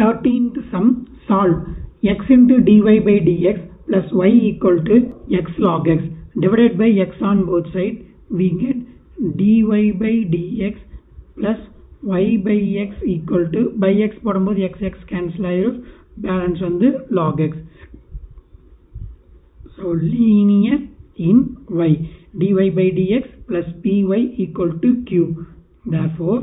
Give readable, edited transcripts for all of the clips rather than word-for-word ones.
13th sum, solve x into dy by dx plus y equal to x log x divided by x on both sides. We get dy by dx plus y by x equal to by x போடும்போது x cancel ஆயிரும், balance வந்து log x. So linear in y, dy by dx plus py equal to q. Therefore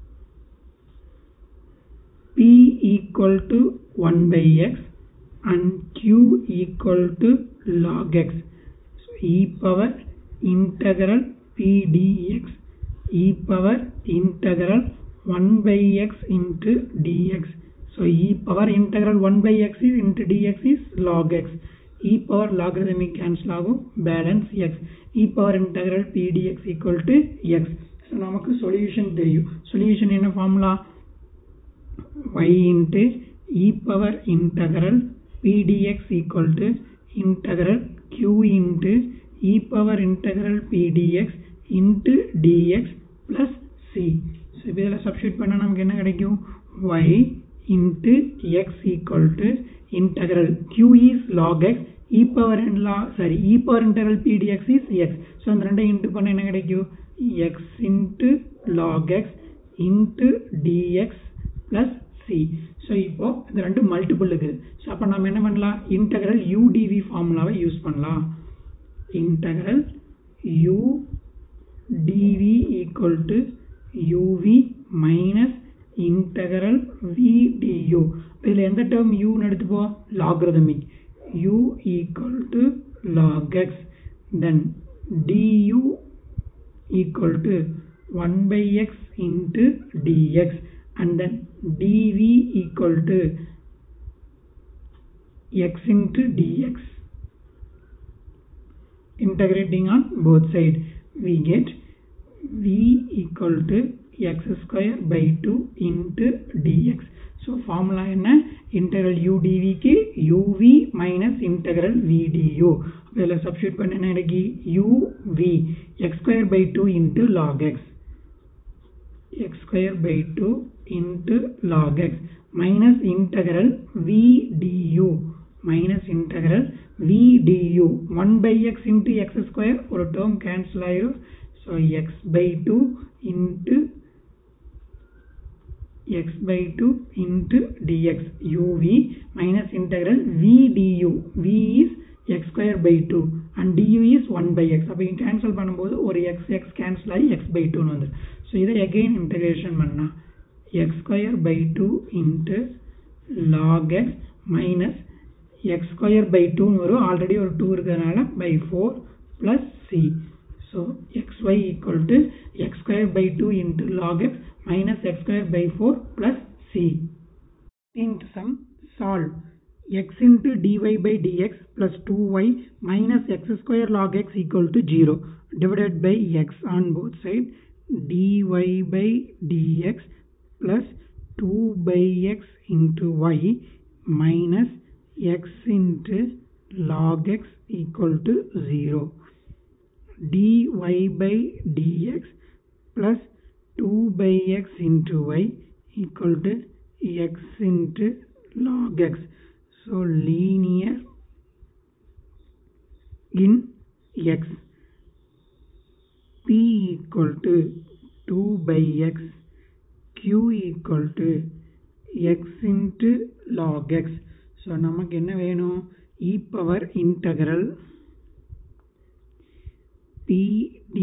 p equal to 1 by x and q equal to log x. So e power integral p dx, e power integral 1 by x into dx. So e power integral 1 by x is into dx is log x. E power logarithmic cancel ஆகும், balance x. E power integral p dx equal to x. So நமக்கு solution தெரியும். Solution என்ன formula? Y into e power integral p dx equal to integral q into e power integral p dx into dx plus c. So இதில substitute பண்ணா நமக்கு என்ன கிடைக்கும்? Y into x equal to integral q is log x, e power integral p dx is x. So அந்த ரெண்டை into பண்ணா என்ன கிடைக்கும்? x into log x into dx plus c. So இப்போ இந்த ரெண்டு மல்டிபிள் இருக்குது. So அப்ப நாம என்ன பண்ணலாம்? integral u dv ஃபார்முலாவை யூஸ் பண்ணலாம். integral u dv equal to uv minus integral v du. இதில் எந்த term u எடுத்துப்போம்? logarithmic. u equal to log x. Then du equal to 1 by x into dx. And then dv equal to x into dx. Integrating on both sides, we get v equal to x square by 2 into dx. So formula என்ன? integral u dv க்கு uv minus integral v du. இதில் substitute பண்ண என்ன கிடைக்கி? uv x square by 2 into log x, x square by 2 into log x minus integral v du, minus integral v du. 1 by x into x square ஒரு term cancel ஆயிரும். So x by 2 into x by 2 into dx uv minus integral v du. v is x square by 2 and du is 1 by x. அப்ப cancel பண்ணும்போது ஒரு x cancel ஆகி x by 2 வந்து. So இதை again integration பண்ணா x square by 2 into log x minus x square by 2 வரும், already ஒரு 2 இருக்கிறதுனால by 4 plus c. So xy equal to x square by 2 into log x minus x square by 4 plus c. Into sum, solve x into dy by dx plus 2y minus x square log x equal to 0 divided by x on both sides. dy by dx plus 2 by x into y minus x into log x equal to 0. dy by dx plus 2 by x into y equal to x into log x. So linear in x. p equal to 2 by x, q equal to x into log x. So நமக்கு என்ன வேணும்? e power integral p d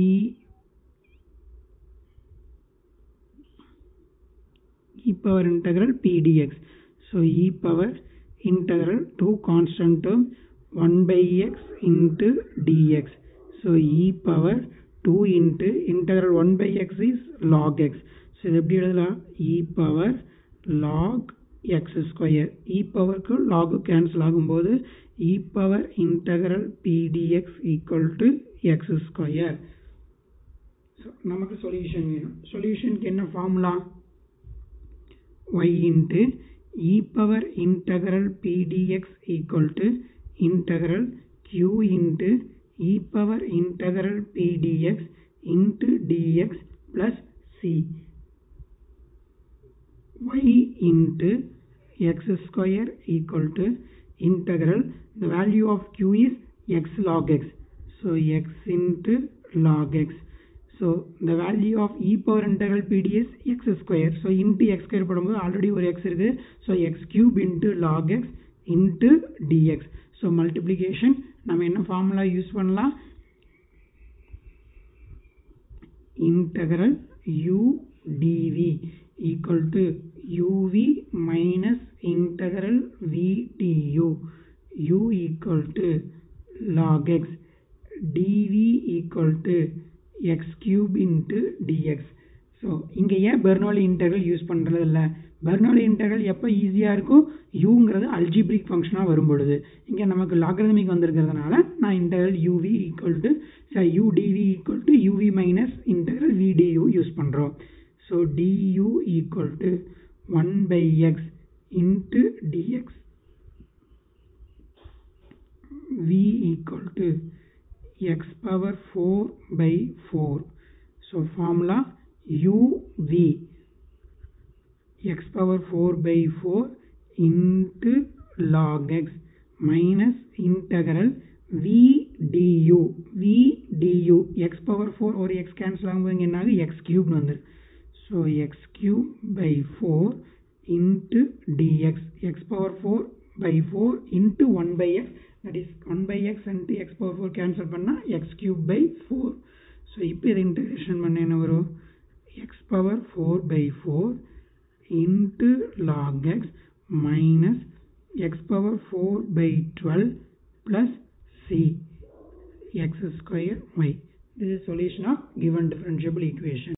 e power integral p dx. So e power integral 2 constant term 1 by x into dx. So e power 2 into integral 1 by x is log x. So இது எப்படி எழுதலாம்? e power log x square. e power க்கு log cancel ஆகும்போது e power integral p dx equal to x square. So நமக்கு solution வேணும். solution க்கு என்ன formula? y into e power integral p dx equal to integral q into e power integral p dx into dx plus c. y into x square equal to integral, the value of q is x log x, so x into log x. So the value of e power integral pd is x square, so into x square போடும்போது already ஒரு x இருக்கு, so x cube into log x into dx. So multiplication நம்ம என்ன formula use பண்ணலாம், integral u dv equal to uv minus integral v du, u equal to log x, dv equal to x cube into dx. So இங்க ஏன் Bernoulli integral use பண்றது இல்ல, Bernoulli integral எப்ப ஈஸியா இருக்கும், uங்கிறது அல்ஜிப்ரிக் ஃபங்க்ஷனா வரும்பொழுது. இங்க நமக்கு லாகரிதமிக் வந்திருக்கிறதுனால நான் integral uv equal to u dv equal to uv minus integral v du use பண்றோம். So du equal to 1 by x into dx, v equal to x power 4 by 4. So formula uv x power 4 by 4 into log x minus integral v du, v du x power 4 or x cancel ஆகும்போது என்னாகு x cube வந்து, so x cube by 4 into dx, x power 4 by 4 into 1 by x, that is 1 by x into x power 4 cancel பண்ணா x cube by 4. so இப்போ இதை integration பண்ண என்ன வரும், x power 4 by 4 into log x minus x power 4 by 12 plus c x square y. This is solution of given differentiable equation.